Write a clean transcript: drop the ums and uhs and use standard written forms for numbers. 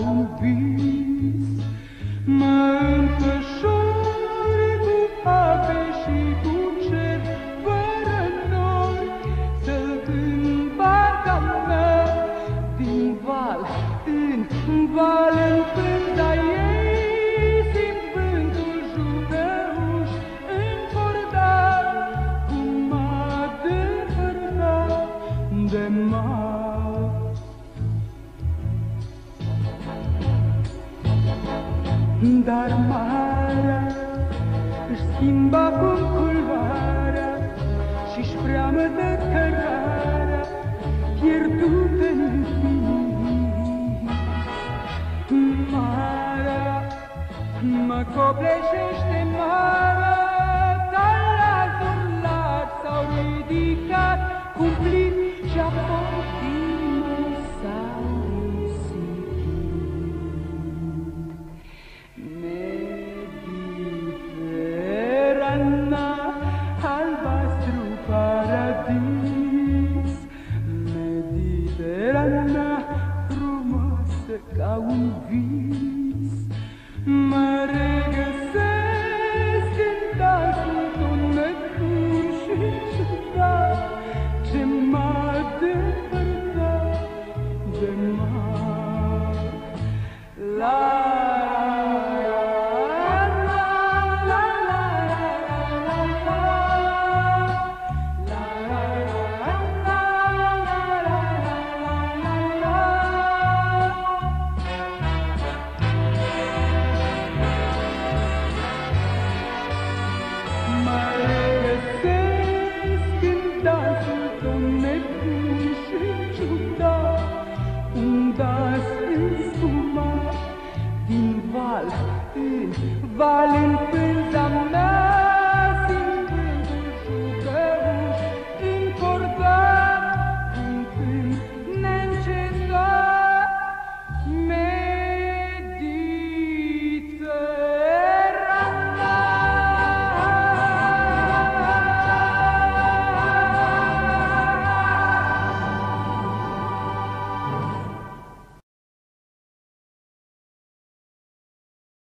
un vis. Mă înfășori cu ape și cu cer fără nori, să-l cânt barca mea din val în val, în frânda ei simt vântul jucăuș încordat, cum m-a depărtat de mal. Dar marea își schimbă acum culoarea și-și preamătă cărarea pierdută în infinit. Marea mă copleșește, marea, talazul larg s-au ridicat cumplit și apoi inima s-a risipit. Mediterana, albastru paradis, Mediterana, frumoasă ca un vis, mă regăsesc în dansul tău nebun și ciudat, ce m-a depărtat de mal. La val